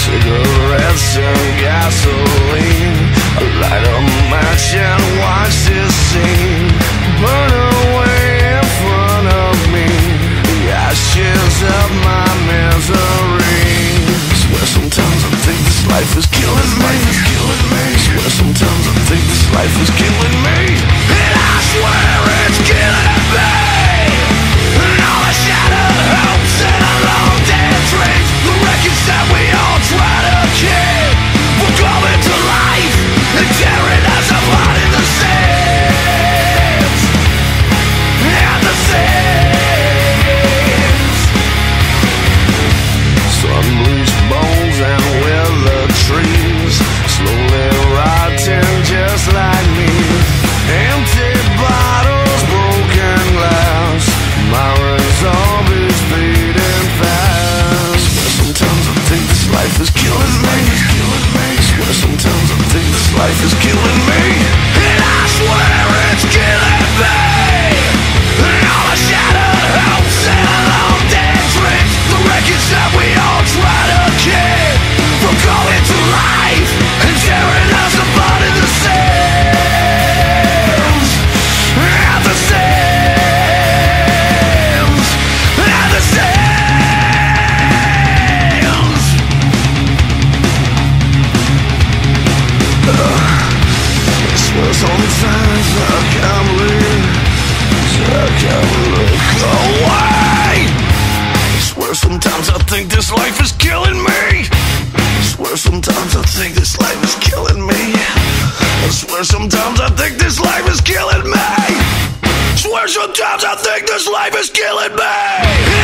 cigarettes and gasoline. I light a match and watch this scene burn away in front of me, the ashes of my misery. Swear sometimes I think this life is killing me. Swear sometimes I think this life is killing me, and I swear it's killing me. And all the shattered hopes and the long dead dreams, the wreckage that we all try to keep, will come into life and tearing us apart in the seams. And the seams. Sun-bleached bones and withered trees, slowly rotting just like me. Empty bottles, broken glass, my resolve is fading fast. Swear sometimes I think this life is killing me. Swear sometimes I think this life is killing me, and I swear it's killing me. And all the shattered hopes and the long dead dreams, the wreckage that we all try to keep, will go into life and tearing us apart in the seams. And the seams. And the seams. I swear sometimes I can't believe, I can't look away. I swear sometimes I think this life is killing me. I swear sometimes I think this life is killing me. I swear sometimes I think this life is killing me. I swear sometimes I think this life is killing me.